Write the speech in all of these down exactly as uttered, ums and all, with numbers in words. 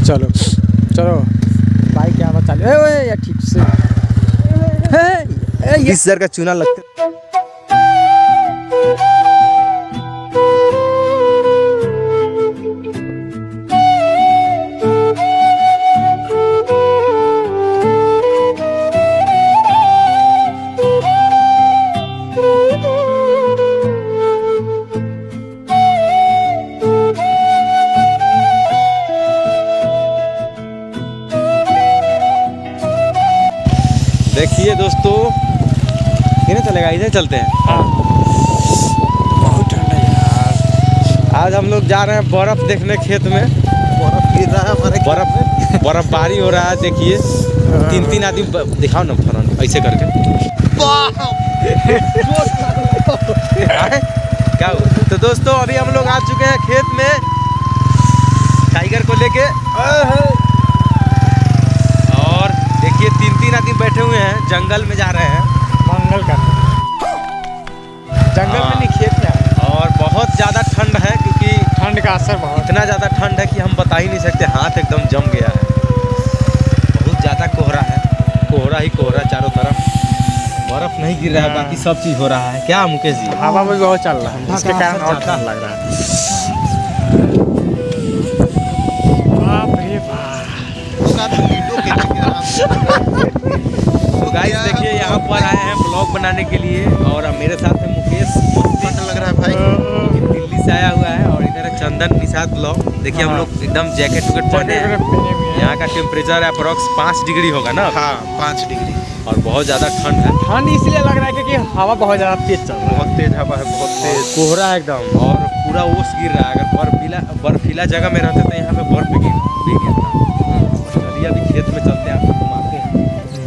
चलो चलो बाइक यहाँ पर चलो यार ठीक से। बीस हजार का चूना लगता है। देखिए दोस्तों, कितने चलेगा, इधर चलते हैं। हाँ बहुत ठंड है यार। आज हम लोग जा रहे हैं बर्फ देखने खेत में। बर्फ गिर रहा है हमारे बर्फ बर्फबारी हो रहा है। देखिए तीन तीन आदमी, दिखाओ ना फरन ऐसे करके। क्या हुआ? तो दोस्तों अभी हम लोग आ चुके हैं खेत में टाइगर को लेके। और देखिए तीन तीन आदमी बैठे हुए हैं, जंगल में जा रहे हैं मंगल करने। जंगल में नहीं, खेत में। और बहुत ज़्यादा ठंड है, क्योंकि ठंड का असर बहुत, इतना ज़्यादा ठंड है कि हम बता ही नहीं सकते। हाथ एकदम जम गया है, बहुत ज़्यादा कोहरा है, कोहरा ही कोहरा चारों तरफ। बर्फ नहीं गिर रहा है, बाकी सब चीज़ हो रहा है। क्या मुकेश जी? हवा भी बहुत चल रहा है, इसके कारण और ठंड लग रहा है। बाप रे बाप। तो गाइस देखिए यहाँ पर आए हैं ब्लॉग बनाने के लिए, और मेरे साथ है मुकेश। लग रहा है भाई, दिल्ली से आया हुआ है। और इधर है चंदन निषाद ब्लॉग। देखिए हम लोग एकदम जैकेट वैकेट पहने हैं। यहाँ का टेम्परेचर अप्रोक्स पाँच डिग्री होगा ना? हाँ पाँच डिग्री। और बहुत ज़्यादा ठंड है। ठंड इसलिए लग रहा है क्योंकि हवा बहुत ज़्यादा तेज चल रहा है। बहुत तेज हवा है, बहुत तेज। कोहरा एकदम, और पूरा ओस गिर रहा है। अगर बर्फीला बर्फीला जगह में रहते तो यहाँ पे बर्फ भी गिर भी गिरता। चलिए अभी खेत में चलते हैं, आपको घुमाते हैं।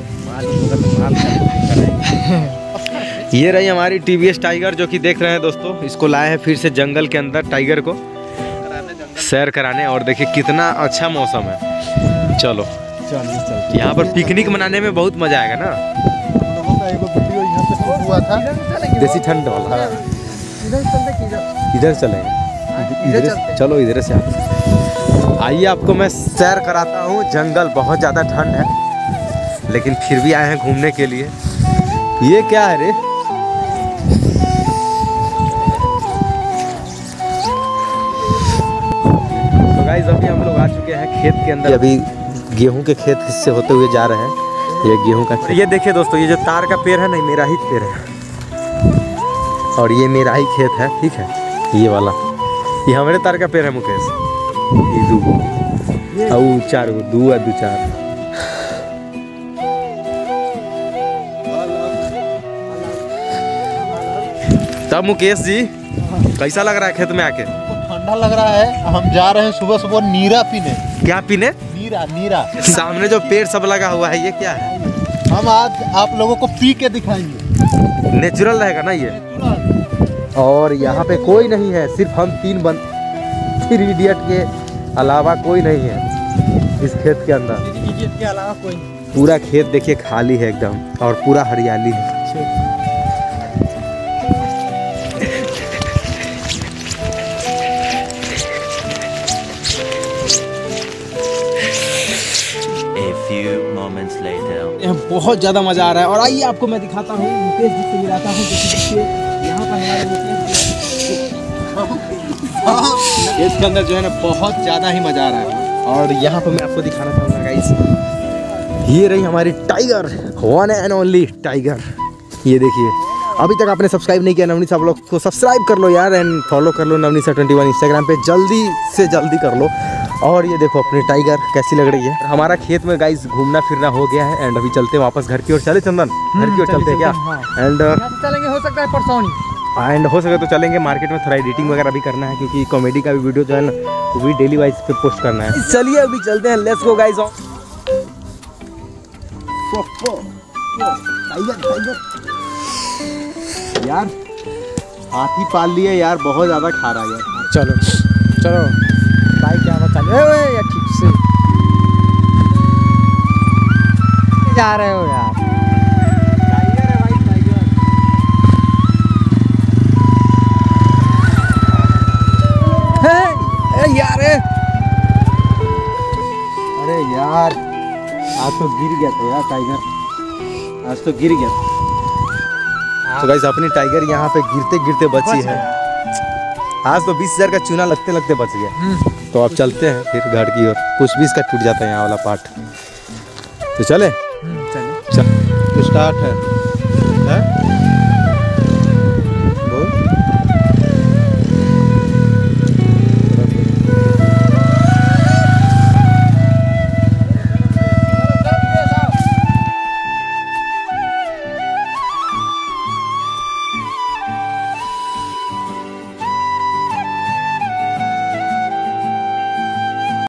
ये रही हमारी टीवीएस टाइगर, जो कि देख रहे हैं दोस्तों। इसको लाए हैं फिर से जंगल के अंदर टाइगर को सैर कराने। और देखिए कितना अच्छा मौसम है। चलो चलिए चल। यहाँ पर पिकनिक मनाने में बहुत मजा आएगा ना। लोगों का एक वीडियो यहाँ पे शूट हुआ था, देसी ठंड वाला। इधर चलते किधर? इधर चलेंगे, इधर चलो, इधर से आइए, आपको मैं सैर कराता हूँ। जंगल बहुत ज़्यादा ठंड है, लेकिन फिर भी आए हैं घूमने के लिए। ये क्या है रे? तो गाइस अभी हम लोग आ चुके हैं खेत के अंदर। अभी गेहूं के खेत से होते हुए जा रहे हैं। ये गेहूं का खेत। ये देखिए दोस्तों, ये जो तार का पेड़ है ना, मेरा ही पेड़ है, और ये मेरा ही खेत है। ठीक है, ये वाला ये हमारे तार का पेड़ है मुकेश। ये दू और चार गो, दू दू चार। तब मुकेश जी कैसा लग रहा है खेत में आके? ठंडा लग रहा है। हम जा रहे हैं सुबह सुबह नीरा पीने। क्या पीने? नीरा नीरा। सामने जो पेड़ सब लगा हुआ है, ये क्या है? हम आज आप लोगों को पी के दिखाएंगे। नेचुरल रहेगा ना ये। और यहाँ पे कोई नहीं है, सिर्फ हम तीन बंद थ्री इडियट के अलावा कोई नहीं है इस खेत के अंदर। इडियट के अलावा कोई नहीं। पूरा खेत देखिए खाली है एकदम, और पूरा हरियाली है। बहुत ज़्यादा मज़ा आ रहा है। और आइए आपको मैं दिखाता हूँ, मुकेश जी से मिलाता हूँ। देखिए यहाँ पर हमारे मुकेश, इसके अंदर जो है ना बहुत ज़्यादा ही मज़ा आ रहा है। और यहाँ पर मैं आपको दिखाना चाहूँगा गाइस, ये रही हमारी tiger, one and only tiger. ये देखिए, अभी तक आपने सब्सक्राइब नहीं किया नवनीत साहब लोग को सब्सक्राइब कर लो यार, एंड फॉलो कर लो नवनीत साहब ट्वेंटी वन इंस्टाग्राम पे, जल्दी से जल्दी कर लो। और ये देखो अपनी टाइगर कैसी लग रही है। हमारा खेत में गाइस घूमना फिरना हो गया है, एंड अभी चलते हैं वापस घर की ओर। चले चंदन, घर की ओर चलते हैं क्या? एंड चलेंगे, हो सकता है परसों एंड हो सके तो चलेंगे मार्केट में, थोड़ा एडिटिंग वगैरह भी करना है, क्योंकि कॉमेडी का भी वीडियो जो है ना वो भी डेली वाइज पे पोस्ट करना है। चलिए अभी चलते हैं, लेट्स गो गाइस। यार हाथी पाल लिए यार, बहुत ज़्यादा खा रहा है यार। चलो चलो बाइक यहाँ पर चलो यार ठीक से। जा रहे हो यार? टाइगर है भाई, टाइगर। है यार यार आज तो गिर गया था यार टाइगर, आज तो गिर गया था। तो गाइस अपनी टाइगर यहाँ पे गिरते गिरते बची है। आज तो बीस हजार का चूना लगते लगते बच गया। तो अब चलते हैं फिर घर की ओर, कुछ भी इसका टूट जाता है यहाँ वाला पार्ट। तो चले चलिए चल स्टार्ट है, है?